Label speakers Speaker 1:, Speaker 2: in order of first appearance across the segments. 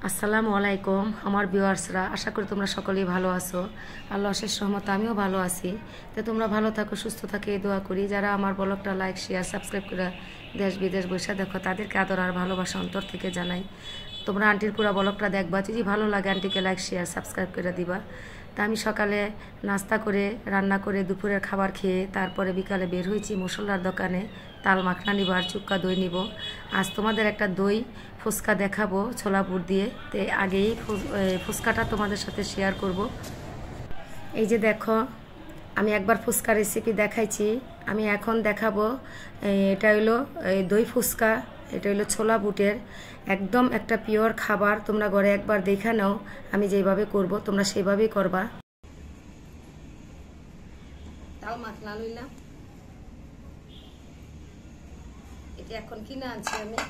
Speaker 1: আসসালামু আলাইকুম আমার ভিউয়ার্সরা, আশা করি তোমরা সকলেই ভালো আছো। আল্লাহ অশেষ রহমতে আমিও ভালো আছি। তো তোমরা ভালো থাকো, সুস্থ থাকো এই দোয়া করি। যারা আমার ব্লগটা লাইক শেয়ার সাবস্ক্রাইব করে দেশ বিদেশ বসে দেখো, তাদেরকে আদর আর ভালোবাসা অন্তর থেকে জানাই। তোমরা আন্টির পুরা ব্লগটা দেখবা, যদি ভালো লাগে আন্টিকে লাইক শেয়ার সাবস্ক্রাইব করে দিবা। তা আমি সকালে নাস্তা করে রান্না করে দুপুরের খাবার খেয়ে তারপরে বিকালে বের হয়েছি মশলার দোকানে তাল মাখনা নিব আর চুক্কা দই নিব। আজ তোমাদের একটা দই ফুচকা দেখাবো ছোলাপুর দিয়ে। তো আগেই ফুচকাটা তোমাদের সাথে শেয়ার করব। এই যে দেখো, আমি একবার ফুচকা রেসিপি দেখাইছি, আমি এখন দেখাবো। এটা হলো দই ফুচকা, এটা হলো ছোলা বুটের একদম একটা পিওর খাবার। তোমরা ঘরে একবার দেখে নাও, আমি যেভাবে করব তোমরা সেইভাবেই করবা। তাল মাখনা লইলাম, এটা এখন কিনে আনছি আমি।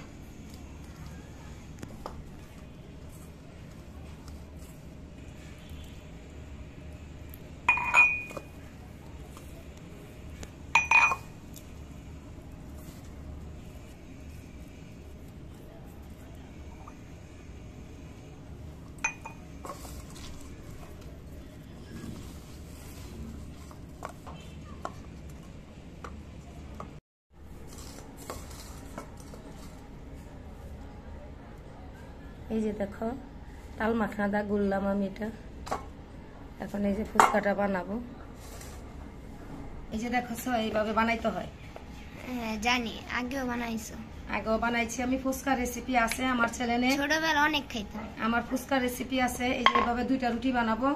Speaker 1: এই যে দেখো, তাল মাখনা দা গুললাম আমি এটা। এখন এই যে ফুচকাটা বানাবো। এই যে দেখো, এইভাবে বানাইতে হয়।
Speaker 2: হ্যাঁ জানি, আগেও বানাইছো।
Speaker 1: আগেও বানাইছি আমি। ফুচকা রেসিপি আছে আমার চ্যানেলে,
Speaker 2: ছোটবেলা অনেক খাইতাম।
Speaker 1: আমার ফুচকা রেসিপি আছে। এই যে এইভাবে দুইটা রুটি বানাবো।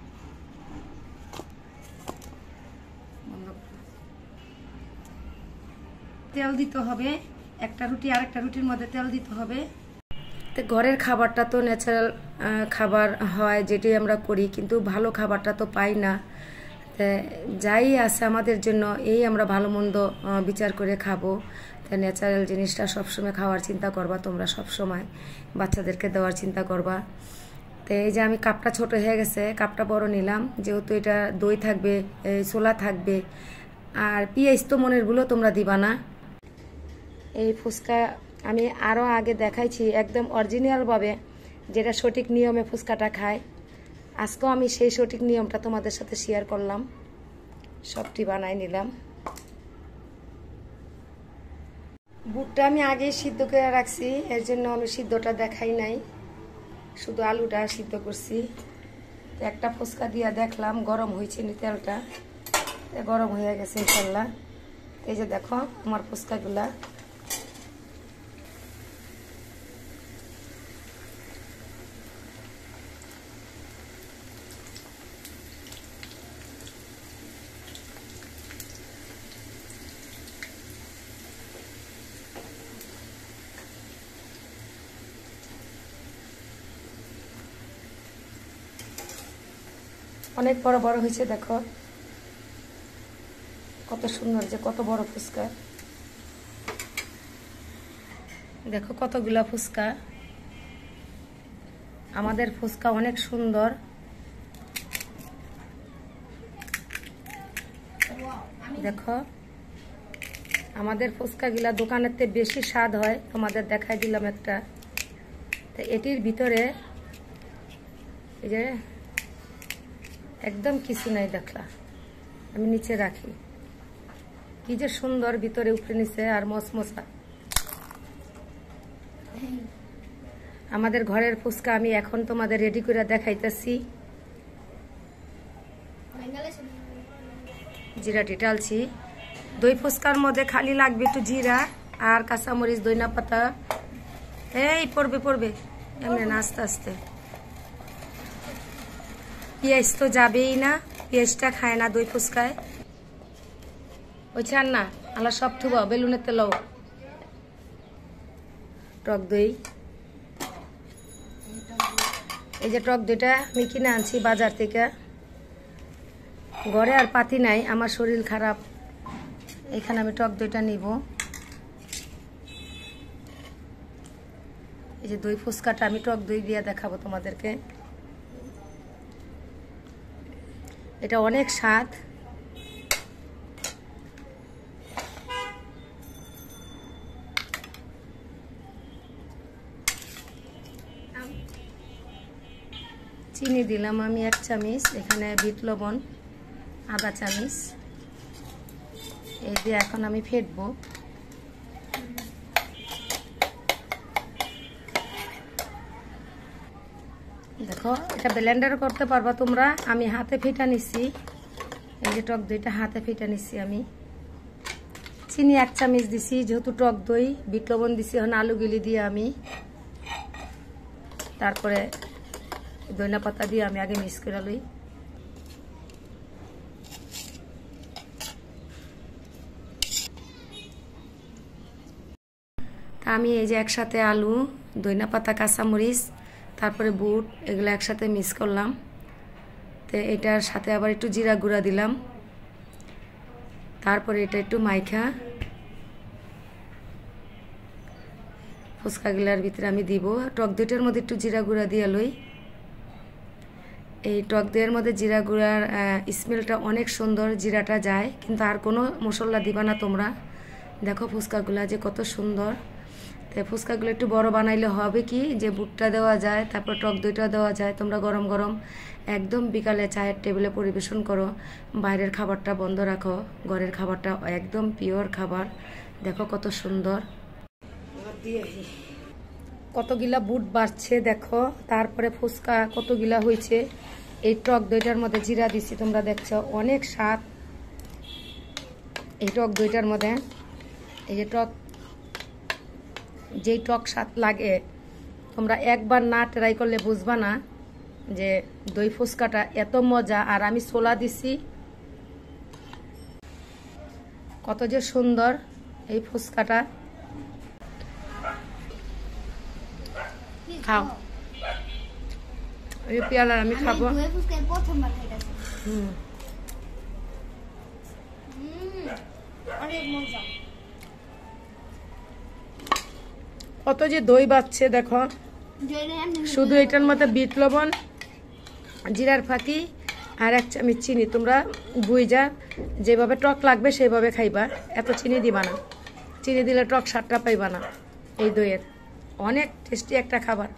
Speaker 1: তেল দিতে হবে, একটা রুটি আর একটা রুটির মধ্যে তেল দিতে হবে। তো ঘরের খাবারটা তো ন্যাচারাল খাবার হয়, যেটি আমরা করি, কিন্তু ভালো খাবারটা তো পাই না। যাই আছে আমাদের জন্য, এই আমরা ভালো মন্দ বিচার করে খাবো। তো ন্যাচারাল জিনিসটা সবসময় খাওয়ার চিন্তা করবা তোমরা, সবসময় বাচ্চাদেরকে দেওয়ার চিন্তা করবা। তো এই যে আমি কাপটা ছোট হয়ে গেছে, কাপটা বড় নিলাম, যেহেতু এটা দই থাকবে, ছোলা থাকবে, আর পেঁয়াজ তো মনেরগুলো তোমরা দিবা না। এই ফুচকা আমি আরও আগে দেখাইছি একদম অরিজিনালভাবে, যেটা সঠিক নিয়মে ফুচকাটা খায়। আজকেও আমি সেই সঠিক নিয়মটা তোমাদের সাথে শেয়ার করলাম। সবটি বানাই নিলাম। বুটটা আমি আগে সিদ্ধ করে রাখছি, এর জন্য আমি সিদ্ধটা দেখাই নাই, শুধু আলুটা সিদ্ধ করছি। একটা ফুচকা দিয়া দেখলাম গরম হয়েছে নি তেলটা, গরম হয়ে গেছে ইনশাল্লাহ। এই যে দেখো আমার ফুচকাগুলা। অনেক বড় বড় হয়েছে, দেখো কত সুন্দর, যে কত বড় ফুচকা। দেখো কতগুলা ফুচকা। আমাদের ফুচকা অনেক সুন্দর। দেখো আমাদের ফুচকাগুলা দোকানের থেকে বেশি স্বাদ হয়, তোমাদের দেখাই দিলাম একটা। তো এটির ভিতরে এই যে একদম কিছু নাই, দেখলা আমি নিচে রাখি, কি যে সুন্দর ভিতরে উপরে নিচে আর মশমশা। আমাদের ঘরের ফুচকা আমি এখন তোমাদের রেডি করে দেখাইতেছি। জিরাটি ডালছি। দই ফুচকার মধ্যে খালি লাগবে একটু জিরা আর কাঁচামরিচ, ধনিয়া পাতা। এই পড়বে পড়বে এমনি না, আস্তে আস্তে। পেঁয়াজ তো যাবেই না, পেঁয়াজটা খায় না দই ফুচকায়। ওইছান না আল্লাহ সব থুব বেলুনের তেল। টক দই, এই যে টক দইটা আমি কিনে আনছি বাজার থেকে। ঘরে আর পাতি নাই, আমার শরীর খারাপ, এখানে আমি টক দইটা নিব। এই যে দই ফুচকাটা আমি টক দই দিয়ে দেখাবো তোমাদেরকে। এটা অনেক স্বাদ। চিনি দিলাম আমি 1 চামচ, এখানে বিট লবণ আধা চামচ, এই দিয়ে এখন আমি ফেটবো। দেখো এটা ব্লেন্ডার করতে পারবা তোমরা, আমি হাতে ফেটা নিচ্ছি। এই যে টক দইটা হাতে ফেটা নিচ্ছি আমি। চিনি 1 চামচ দিছি, যেহেতু টক দই, বিট লবণ দিছি, এখন আলু গিলি দিয়ে আমি তারপরে ধনিয়া পাতা দিয়ে আমি আগে মিক্স করে লই। তা আমি এই যে একসাথে আলু, ধনিয়া পাতা, কাঁচামরিচ, তারপরে বুট এগুলো একসাথে মিক্স করলাম। তো এটার সাথে আবার একটু জিরা গুঁড়া দিলাম, তারপরে এটা একটু মাইখা ফুচকাগুলার ভিতরে আমি দিব। টক দইটার মধ্যে একটু জিরা গুঁড়া দিয়ে লই। এই টক দইয়ের মধ্যে জিরা গুঁড়ার স্মেলটা অনেক সুন্দর, জিরাটা যায়, কিন্তু আর কোনো মশলা দিবা না তোমরা। দেখো ফুচকাগুলা যে কত সুন্দর। তো ফুচকাগুলো একটু বড় বানাইলে হবে কি যে বুটটা দেওয়া যায়, তারপর টক দইটা দেওয়া যায়। তোমরা গরম গরম একদম বিকালে চায়ের টেবিলে পরিবেশন করো। বাইরের খাবারটা বন্ধ রাখো, ঘরের খাবারটা একদম পিওর খাবার। দেখো কত সুন্দর, কতগুলা বুট বাড়ছে দেখো। তারপরে ফুচকা কতগুলা হয়েছে। এই টক দইটার মধ্যে জিরা দিচ্ছি, তোমরা দেখছো অনেক স্বাদ এই টক দইটার মধ্যে। এই যে যেই টক স্বাদ লাগে, তোমরা একবার না ট্রাই করলে বুঝবা না যে দই ফুচকাটা এত মজা। আর আমি ছোলা দিছি, কত যে সুন্দর এই ফুচকাটা। খাও এই পেয়ালা আমি খাবো। কত যে দই বাচ্ছে দেখো। শুধু এটার মধ্যে বিট লবণ, জিরার ফাঁকি আর 1 চামচ চিনি। তোমরা বুঝা যেভাবে টক লাগবে সেইভাবে খাইবা, এত চিনি দিবা না। চিনি দিলে টক স্বাদটা পাইবা না। এই দইয়ের অনেক টেস্টি একটা খাবার।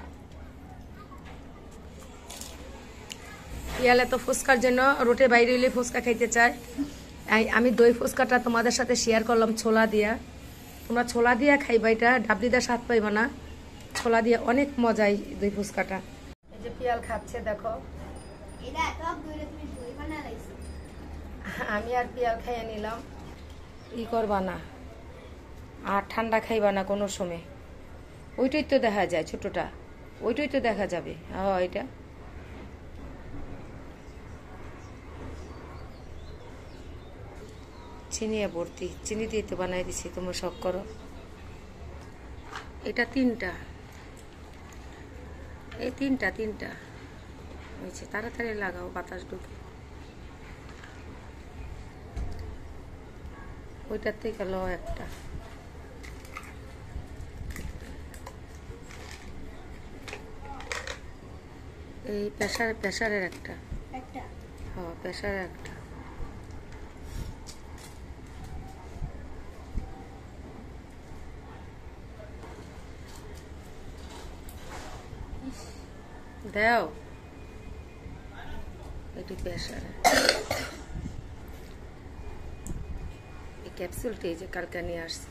Speaker 1: ইয়ালে তো ফুচকার জন্য রোটে বাইরে হইলে ফুচকা খাইতে চায়। আমি দই ফুচকাটা তোমাদের সাথে শেয়ার করলাম ছোলা দিয়া। তোমরা ছোলা দিয়া খাইবা, এটা ডাবলিদা স্বাদ পাইবা না। ছোলা দিয়া অনেক মজাই দই ফুচকাটা। এই যে পিয়াল খাচ্ছে দেখো। আমি আর পিয়াল খাইয়ে নিলাম। ই করবা না আর ঠান্ডা খাইবা না কোনো সময়। ওইটাই তো দেখা যায় ছোটটা, ওইটাই তো দেখা যাবে। এটা চিনি ভর্তি, চিনি দিয়ে তো বানাই দিছি, তোমরা সব করো। এটা 3টা, এই 3টা হয়েছে। তাড়াতাড়ি লাগাও, বাতাস ঢুকে। ওইটার থেকে লো একটা। এই প্রেসারের একটা, হ্যাঁ প্রেসারের একটা। দাও এটি প্রেসারে। এই ক্যাপসুলটি যে কালকে নিয়ে আসছি।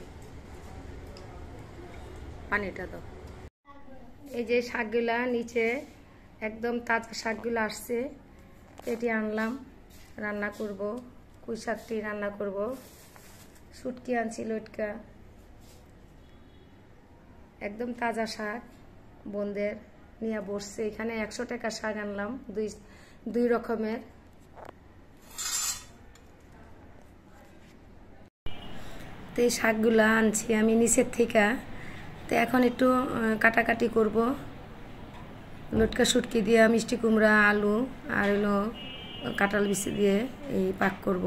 Speaker 1: পানিটা দাও। এই যে শাকগুলা নিচে একদম তাজা শাকগুলো আসছে, এটি আনলাম, রান্না করব। কুই শাকটি রান্না করব। শুটকি আনছি লটকা, একদম তাজা শাক বোনদের নিয়ে বসছে। এখানে 100 টাকা শাক আনলাম, দুই রকমের। তো এই শাকগুলা আনছি আমি নিচের থেকে। তো এখন একটু কাটাকাটি করব। লটকা শুটকি দিয়ে মিষ্টি কুমড়া, আলু আর হলো কাঁঠাল বিচি দিয়ে এই পাক করব।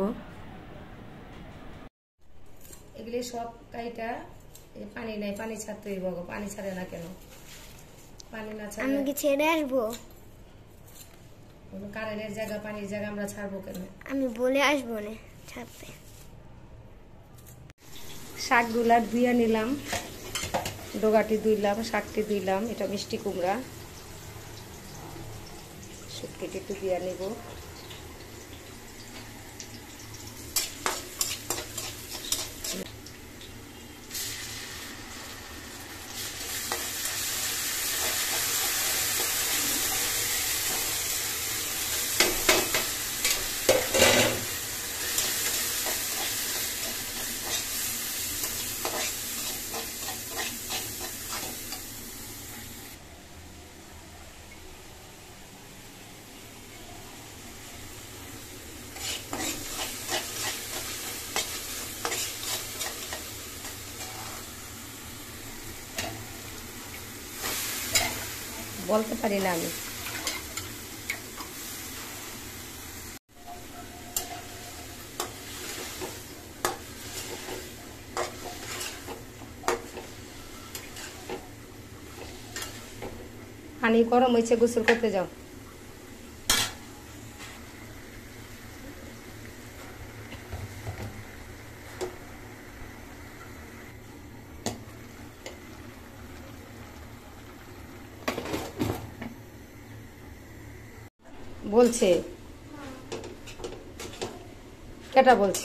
Speaker 1: এগুলি সব কাইটা পানি নাই, পানি ছাড়তে হইব। পানি ছাড়ে না কেন? পানি না ছাড়লে
Speaker 2: আমি কি ছেড়ে আসবো?
Speaker 1: কারেন্টের জায়গা, পানির জায়গা আমরা ছাড়বো কেন?
Speaker 2: আমি বলে আসবো না ছাড়তে।
Speaker 1: শাকগুলা ধুইয়া নিলাম, ডোগাটি ধুইলাম, শাকটি ধুইলাম। এটা মিষ্টি কুমড়া, শুটকিটি একটু দিয়ে নেব। বলতে পারি না আমি। পানি গরম হয়েছে, গোসল করতে যাও। বলছে কেটা বলছে?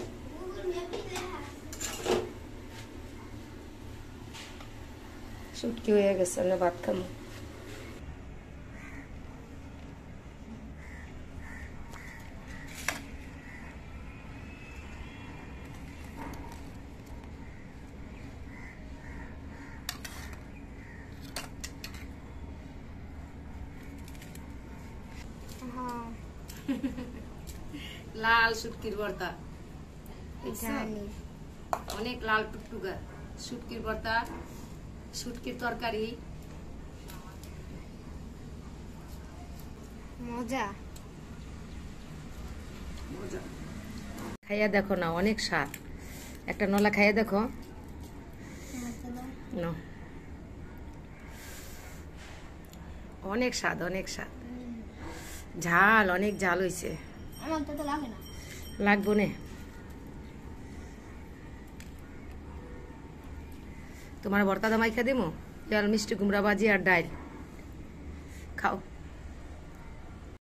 Speaker 1: শুটকি হয়ে গেছে, না ভাত খামো। লাল শুটকির ভর্তা, অনেক লাল টুকটুকা শুটকির ভর্তা, শুটকির তরকারি,
Speaker 2: মজা।
Speaker 1: খাইয়া দেখো না, অনেক স্বাদ। একটা নলা খাইয়া দেখো। অনেক স্বাদ, অনেক স্বাদ। ঝাল, অনেক ঝাল হয়েছে।
Speaker 2: আমার তো লাগে না।
Speaker 1: লাগবো না। তোমার ভর্তা দামাই খা দিমো, মিষ্টি কুমড়া ভাজি আর ডাল খাও।